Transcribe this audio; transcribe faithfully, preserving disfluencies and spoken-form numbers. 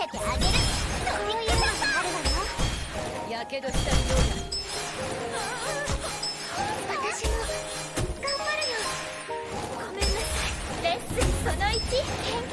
せてあげる。そういうのがあるわよ。 やけどしたようだ。 私も頑張るよ。ごめんなさい。レッスンそのいち、研究